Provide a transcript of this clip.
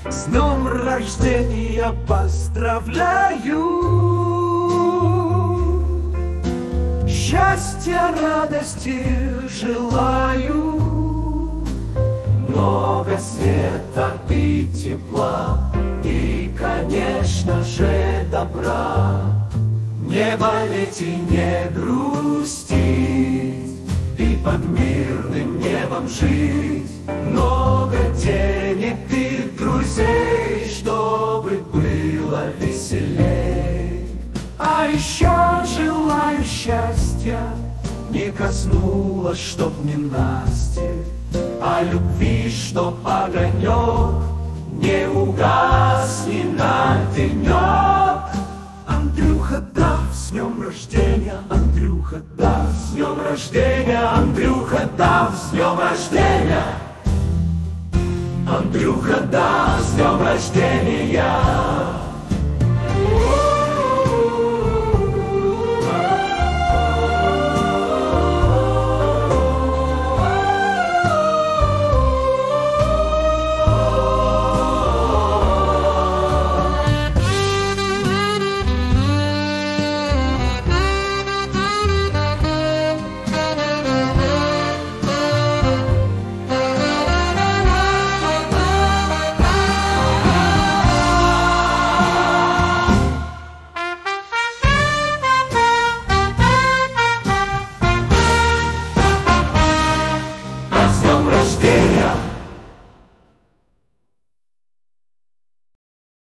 С днем рождения поздравляю! Счастья, радости желаю, много света и тепла, и, конечно же, добра. Не болеть и не грустить, и под мирным небом жить. Много денег и друзей, чтобы было веселей. А еще желаю счастья, не коснулось, чтоб не Насти, а любви, чтоб огонек не угас ни на денек. Андрюха, да, с днем рождения, Андрюха, да, с днем рождения, Андрюха, да, с днем рождения. Андрюха, да, с днем рождения.